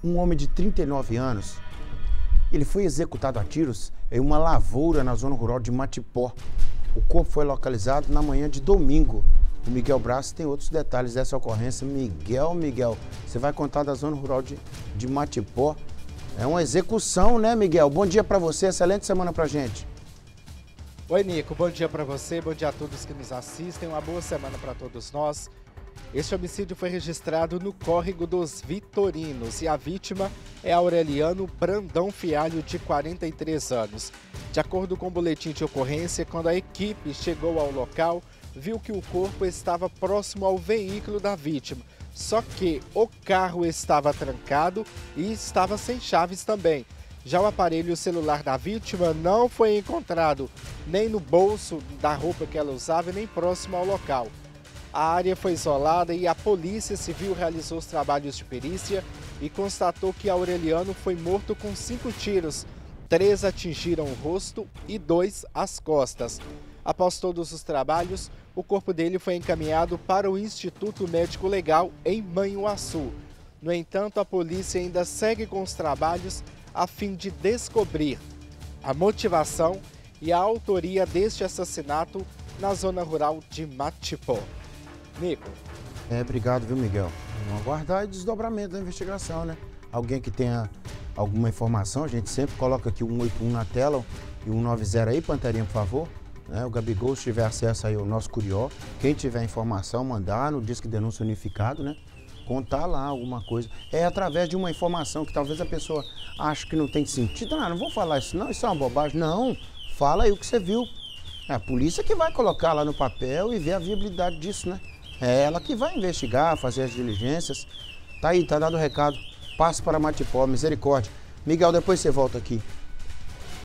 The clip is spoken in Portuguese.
Um homem de 39 anos, ele foi executado a tiros em uma lavoura na zona rural de Matipó. O corpo foi localizado na manhã de domingo. O Miguel Braz tem outros detalhes dessa ocorrência. Miguel, você vai contar da zona rural de Matipó. É uma execução, né, Miguel? Bom dia para você, excelente semana pra gente. Oi, Nico, bom dia para você, bom dia a todos que nos assistem, uma boa semana para todos nós. Este homicídio foi registrado no córrego dos Vitorinos e a vítima é Aureliano Brandão Fialho, de 43 anos. De acordo com o boletim de ocorrência, quando a equipe chegou ao local, viu que o corpo estava próximo ao veículo da vítima, só que o carro estava trancado e estava sem chaves também. Já o aparelho celular da vítima não foi encontrado nem no bolso da roupa que ela usava, nem próximo ao local. A área foi isolada e a Polícia Civil realizou os trabalhos de perícia e constatou que Aureliano foi morto com 5 tiros. 3 atingiram o rosto e 2 as costas. Após todos os trabalhos, o corpo dele foi encaminhado para o Instituto Médico Legal em Manhuaçu. No entanto, a polícia ainda segue com os trabalhos a fim de descobrir a motivação e a autoria deste assassinato na zona rural de Matipó. Nico. Obrigado, viu, Miguel? Vamos aguardar o desdobramento da investigação, né? Alguém que tenha alguma informação, a gente sempre coloca aqui o 181 na tela e o 190 aí, Panterinha, por favor. O Gabigol, se tiver acesso aí ao nosso Curió, quem tiver informação, mandar no Disque Denúncia Unificado, né? Contar lá alguma coisa. É através de uma informação que talvez a pessoa ache que não tem sentido. Não vou falar isso não, isso é uma bobagem. Não, fala aí o que você viu. É a polícia que vai colocar lá no papel e ver a viabilidade disso, né? É ela que vai investigar, fazer as diligências. Tá aí, tá dado o recado. Passo para Matipó, misericórdia. Miguel, depois você volta aqui.